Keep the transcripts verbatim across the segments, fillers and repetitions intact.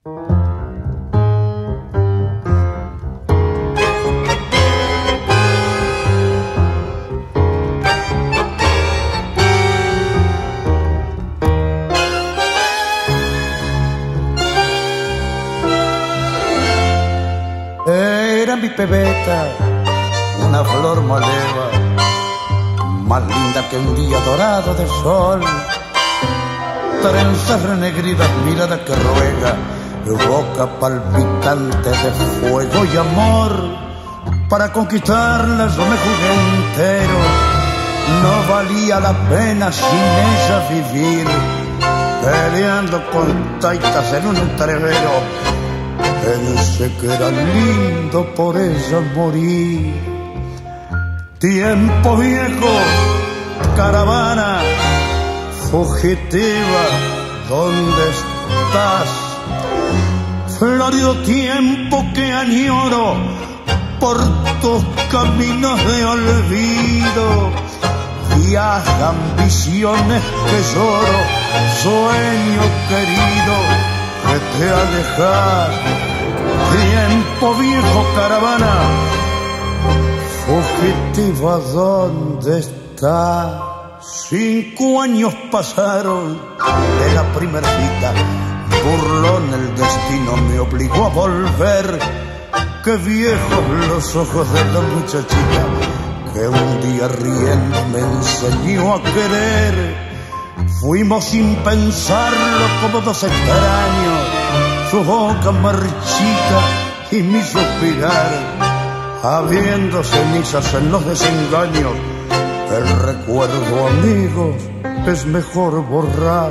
Era mi pebeta, una flor maleva, más linda que un día dorado de sol. Trenzas renegridas, mirada que ruega, boca palpitante de fuego y amor. Para conquistarla yo me jugué entero, no valía la pena sin ella vivir, peleando con taitas en un entrevero. Pensé que era lindo por ella morir. Tiempo viejo, caravana fugitiva, ¿dónde estás? Florido tiempo que añoro por tus caminos de olvido. Viajan visiones que lloro, sueño querido que te alejas. Tiempo viejo, caravana fugitiva, ¿dónde estás? Cinco años pasaron de la primer cita, burlón el destino me obligó a volver. Qué viejos los ojos de la muchachita que un día riendo me enseñó a querer. Fuimos sin pensarlo como dos extraños, su boca marchita y mi suspirar, habiendo cenizas en los desengaños. El recuerdo, amigos, es mejor borrar.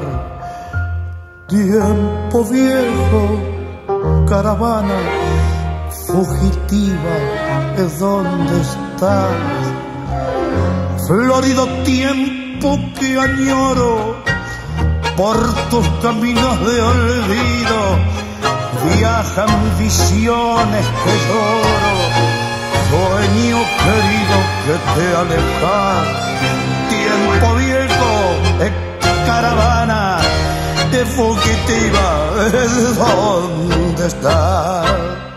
Tiempo viejo, caravana fugitiva, ¿es dónde estás? Florido tiempo que añoro por tus caminos de olvido. Viajan visiones que lloro, sueño querido que te alejas. Tiempo viejo, eh, caravana de fugitiva, ¿dónde estás?